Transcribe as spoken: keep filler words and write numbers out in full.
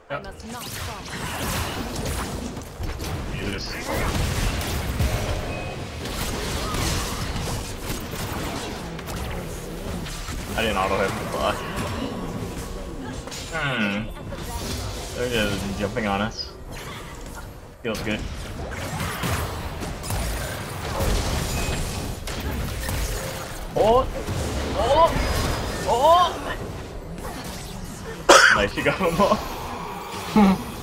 Yep. Must not fall. Jesus. I didn't auto hit the block. Hmm. They're just jumping on us. Feels good. Oh! Oh! Oh! Nice, you got them all.